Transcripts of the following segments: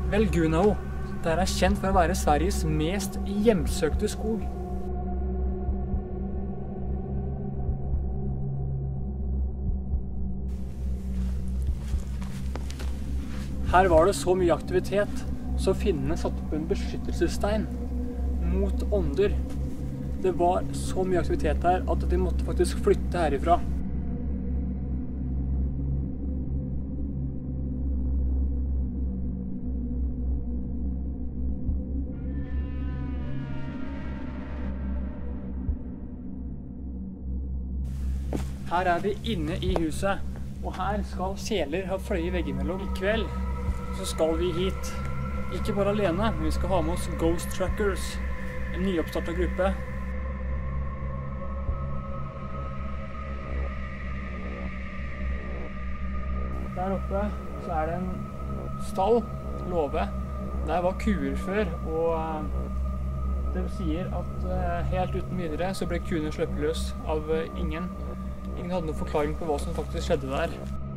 Vel, Gunao. Dette er kjent for å være Sveriges mest hjemsøkte skog. Her var det så mye aktivitet, så finnene satte opp en beskyttelsesstein mot ånder. Det var så mye aktivitet her at de måtte faktisk flytte herifra. Her er vi inne i huset, og her skal kjeler ha fløye veggimellom. I kveld så skal vi hit. Ikke bare alene, men vi skal ha med oss Ghost Trackers, en nyoppstartet gruppe. Der oppe så er det en stall, låve. Der var kuer før, og det sier at helt uten videre så ble kuene sluppet løs av ingen. Ingen hadde noen forklaring på hva som faktisk skjedde der.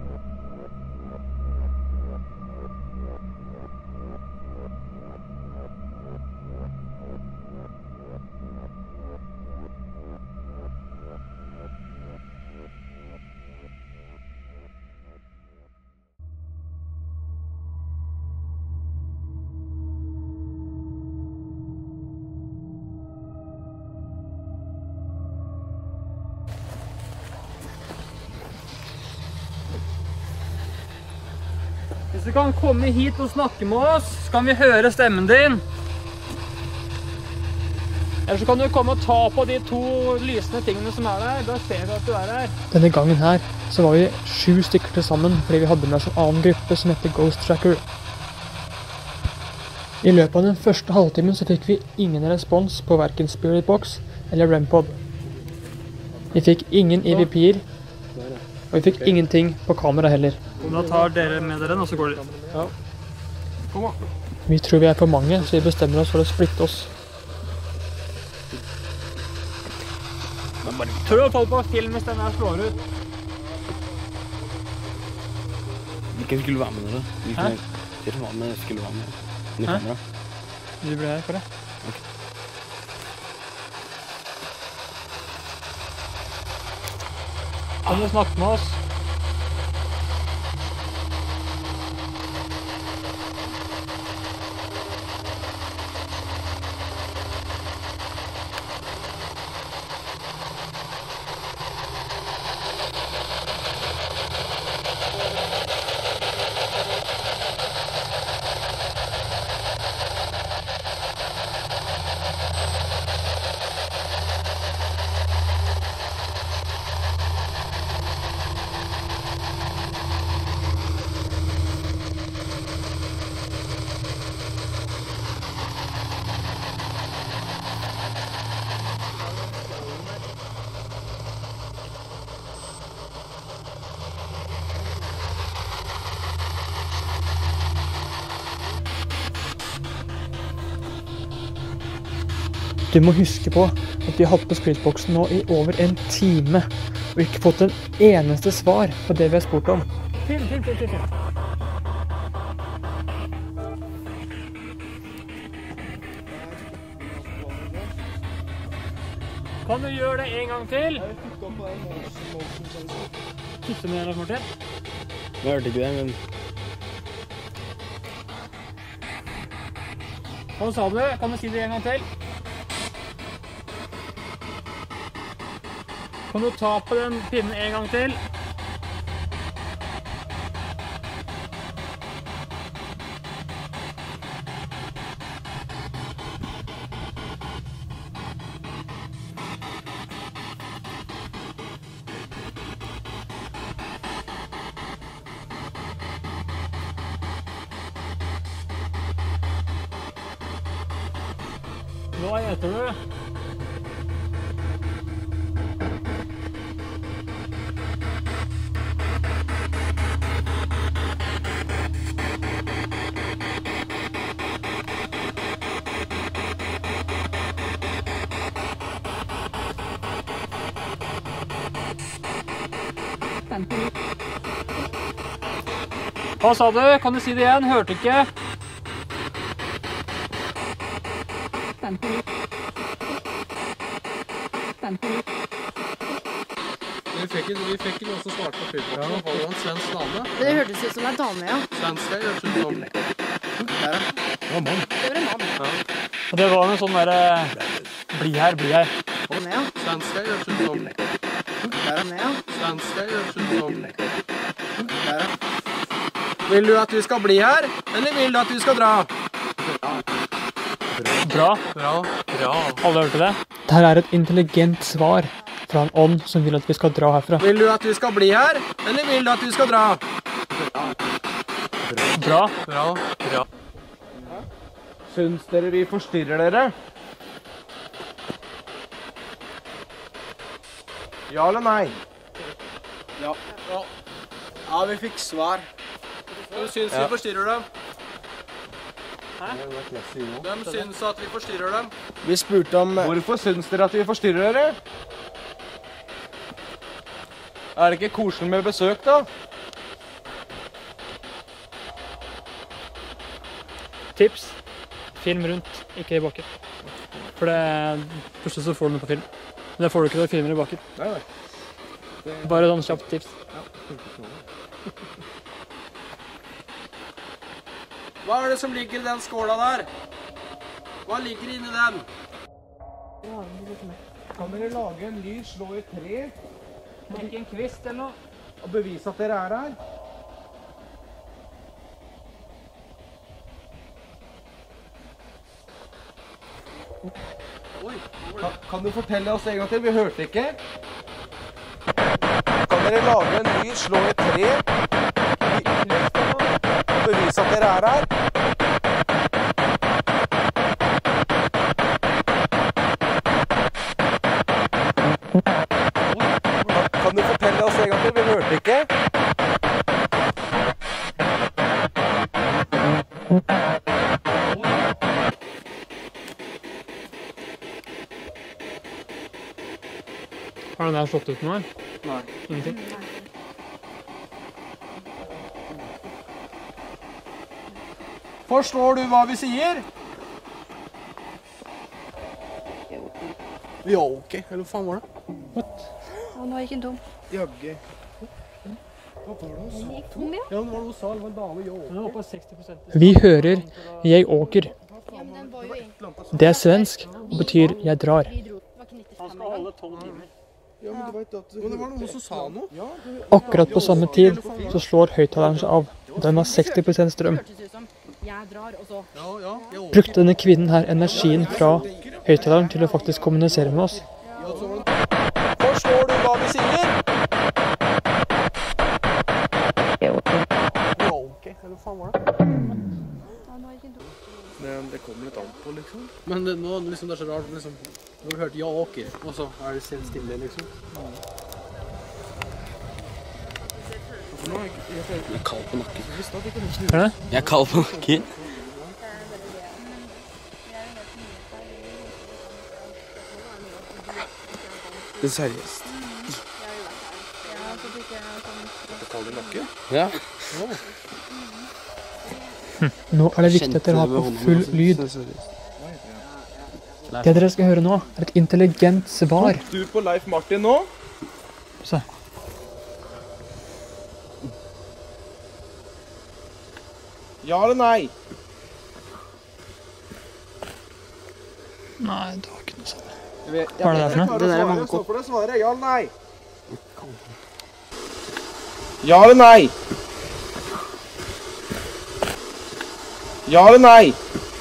Hvis du kan komme hit og snakke med oss, så kan vi høre stemmen din. Eller så kan du komme og ta på de 2 lysende tingene som er der. Da ser vi at du er her. Denne gangen her så var vi 7 stykker til sammen, fordi vi hadde med oss en annen gruppe som heter Ghost Tracker. I løpet av den første halvtimen så fikk vi ingen respons på hverken Spirit Box eller REM-pod. Vi fikk ingen EVP-er, og vi fikk ingenting på kamera heller. Da tar dere med dere, og så går dere. Ja. Kom da. Vi tror vi er for mange, så vi bestemmer oss for å splitte oss. Tror du å ta på film hvis denne slår ut? Hvilken skulle være med dere? Hvilken skulle være med? Hæ? Du ble her for det. Ok. Kan du snakke med oss? Du må huske på at vi har hatt på Spiritboxen nå i over en time, og ikke fått en eneste svar på det vi har spurt om. Film. Kan du gjøre det en gang til? Kiste med Lars Martin? Jeg hørte ikke det, men... Hva sa du? Kan du si det en gang til? Kan du ta på den pinnen en gang til? Hva heter du? Hva sa du? Kan du si det igjen? Hørte ikke. Vi fikk noen som svarte på Twitter. Ja. Har du en svensk dame? Det hørtes ut som en dame, ja. Svensk, det hørtes ut som... Der, ja. Det var mann. Det var en mann. Ja. Og det var noe sånn der... Bli her, bli her. Ja. Svensk, det hørtes ut som... Der, Ja. Svensk, det hørtes ut som... Der, ja. Vil du at vi skal bli her, eller vil du at vi skal dra? Bra. Bra. Bra. Alle hørte det? Dette er et intelligent svar fra en ånd som vil at vi skal dra herfra. Vil du at vi skal bli her, eller vil du at vi skal dra? Bra. Bra. Bra. Syns dere vi forstyrrer dere? Ja eller nei? Ja. Ja, vi fikk svar. Du syns vi forstyrrer dem? De syns at vi forstyrrer dem. Vi spurte om... Hvorfor syns dere at vi forstyrrer dere? Er det ikke koselig med besøk da? Tips. Film rundt, ikke i bakken. For det plutselig så får du noe på film. Men det får du ikke når du filmer i bakken. Nei. Bare sånn kjapt tips. Hva er det som ligger i den skåla der? Hva ligger inni den? Kan dere lage en lyd, slå i tre, Ikke en kvist eller noe. og bevise at dere er her? Kan du fortelle oss en gang til? Vi hørte ikke. Kan dere lage en lyd, slå i tre, og bevise at dere er her? Kan du fortelle oss en gang til? Vi hørte ikke. Har den der slått ut noe her? Nei. Ingenting? Forstår du hva vi sier? Ja, ok. Eller hva faen var det? Og nå gikk den tom. Jagge. Gikk tom, ja. Ja, det var noe sa, det var en dame, jo. Vi hører 'jeg åker'. Ja, men den var jo egentlig... Det er svensk og betyr 'jeg drar'. Vi dro. Det var ikke 95 engang. Ja, men du vet at... Men det var noen som sa noe. Ja, Akkurat på samme tid så slår høyttaleren seg av. Den har 60% strøm. Det hørtes ut som jeg drar, og så... ja. Jeg Brukte denne kvinnen her energien fra høyttaleren til å faktisk kommunisere med oss? Forstår du hva vi sier? Ja, ok. Eller hva faen var det? Ja, nå gikk den tom. Det kommer litt an på, liksom. Men det, nå, liksom, det er så rart, liksom. Nå har vi hørt ja, ok. Og så er det selv stille, liksom. Jeg er kald på nakken. Er det? Jeg er kald på nakken. Det er seriøst. Kald i nakken? Ja. Nå er det viktig at dere har på full lyd. Det dere skal høre nå, er et intelligent svar. Tok du på Leif Martin nå? Se. Ja eller nei? Nei, det var ikke noe sånt. Hva er det der for noe? Det der er mange kort. Så får dere svare. Ja eller nei? Ja eller nei? Ja eller nei?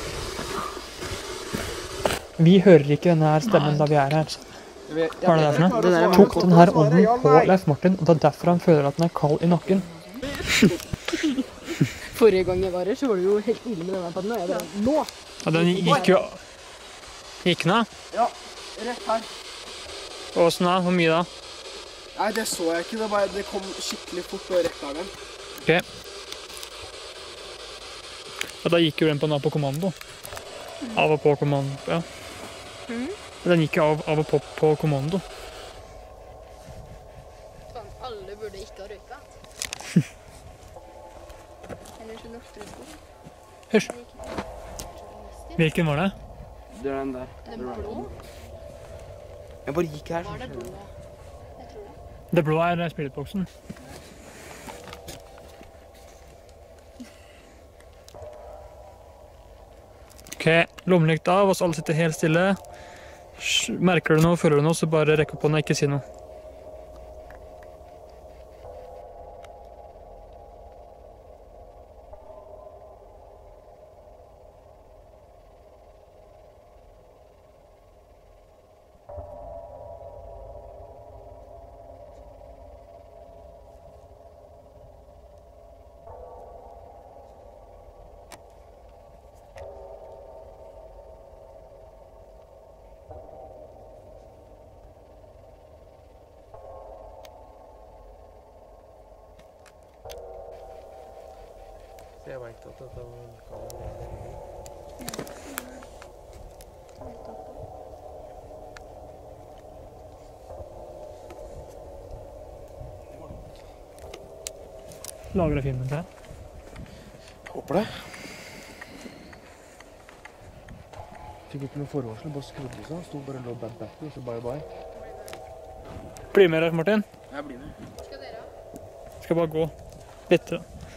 Vi hører ikke denne her stemmen da vi er her. Hva er det der for noe? Tok den her ånden på Leif Martin, og det er derfor han føler at den er kald i nakken. Forrige gang jeg var her, så var det jo helt ille med denne på den. Og jeg bare, nå! Ja, den gikk jo... Gikk den av? Ja, rett her. Åssen da? Hvor mye da? Nei, det så jeg ikke. Det kom skikkelig fort og rett av den. Ok. Ja, da gikk jo den på kommando. Av og på kommando, ja. Den gikk jo av og på kommando. Alle burde ikke ha røyka. Eller så norsk røyka. Hysj. Hvilken var det? Det er den der. Den blå. Jeg bare gikk her. Var det blå? Det blå spillboksen. Ok, lommelykt av, og så alle sitter helt stille. Merker du noe, føler du noe, så bare rekk opp hånda og ikke si noe. Så jeg vet at dette kan Lagrer filmen til. Håper det. Fikk ikke noe forvarsel, bare skrudde seg. Stod bare low bad battery, og så bye bye. Bli med deg, Martin. Jeg blir med. Skal bare gå litt.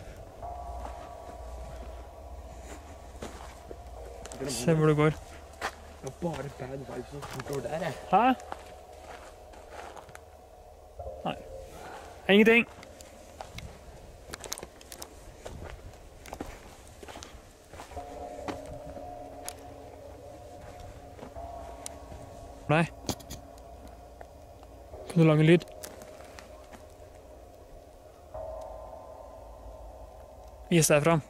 Se hvor det går. Det var bare bad vibes og fort over der, jeg. Hæ? Nei. Ingenting. Nei. Kan du lage en lyd? Vis deg fram.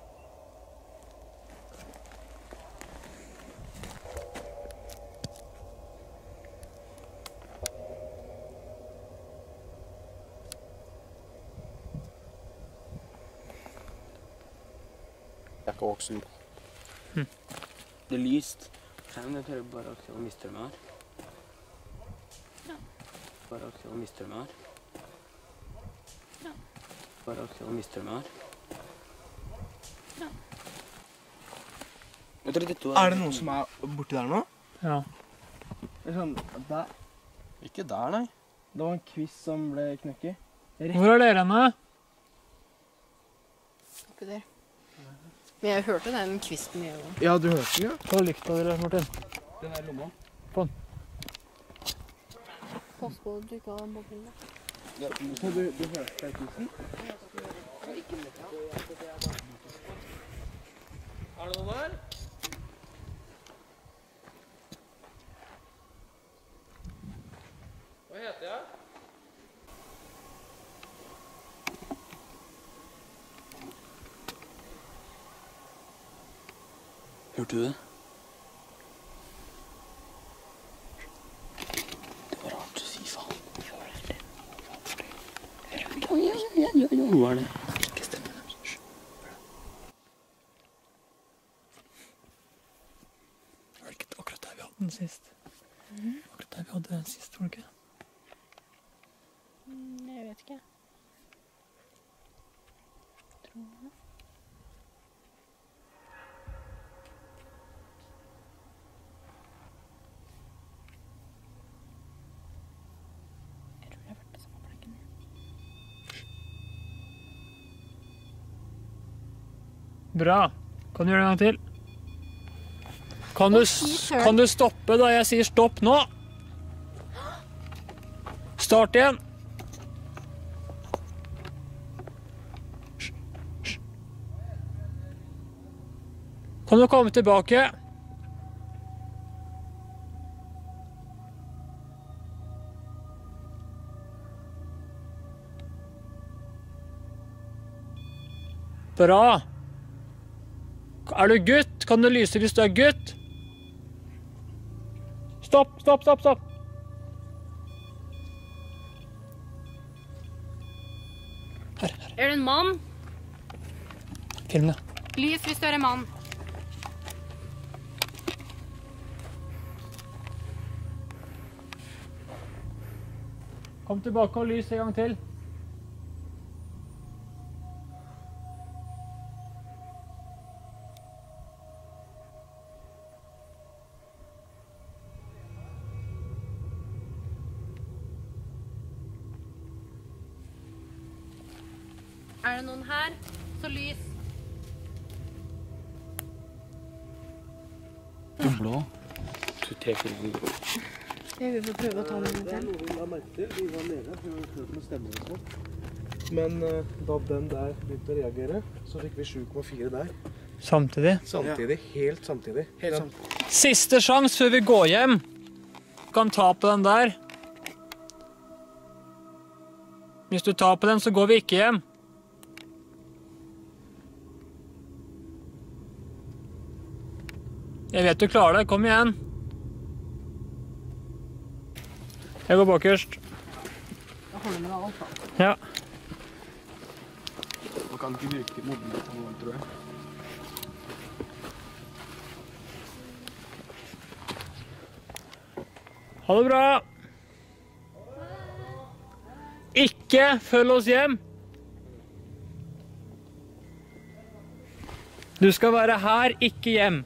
Jeg er ikke voksen. Det er lyst. Skjermen, jeg prøver bare å miste meg her. Bare å miste meg her. Bare å miste meg her. Er det noen som er borti der nå? Ja. Det er sånn, der. Ikke der, nei. Det var en quiz som ble knekket. Hvor er dere henne? Oppi der. Men jeg hørte den kvisten i øynene. Ja, du hørte den, ja? Hva er lykta dere, Martin? Den er i lomma. Pass på at du ikke har den mobilen. Så du hørte quizen? Er det noen der? Hva heter jeg? Hørte du det? Det var rart å si faen. Ja. Hva er det? Ikke stemmen. Var det ikke akkurat der vi hadde den sist? Akkurat der vi hadde den sist, var det ikke? Jeg vet ikke. Tror jeg. Jeg tror jeg har vært på samme plekken. Bra. Kan du gjøre det en gang til? Kan du stoppe da jeg sier stopp nå? Start igjen. Kan du komme tilbake? Bra. Er du gutt? Kan du lyse hvis du er gutt? Stopp, stopp, stopp, stopp. Her. Er du en mann? Film det. Lys hvis du er en mann. Kom tilbake og lys en gang til. Er det noen her? Så lys. Du blå. Du trekker den. Jeg vil få prøve å ta den til. Men da den der begynte å reagere, så fikk vi 7,4 der. Samtidig. Samtidig, helt samtidig. Siste sjans før vi går hjem. Kan ta på den der. Hvis du tar på den, så går vi ikke hjem. Jeg vet du klarer det. Kom igjen. Jeg går bakerst. Jeg holder med deg alt, da. Ja. Man kan ikke bruke mobiltelefonen, tror jeg. Ha det bra. Ikke følg oss hjem. Du skal være her, ikke hjem.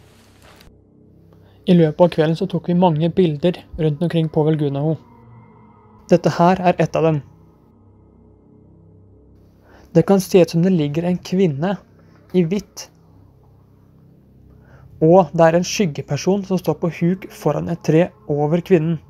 I løpet av kvelden så tok vi mange bilder rundt omkring på Velgunaho. Dette her er et av dem. Det kan se ut som det ligger en kvinne i hvitt. Og det er en skyggeperson som står på huk foran et tre over kvinnen.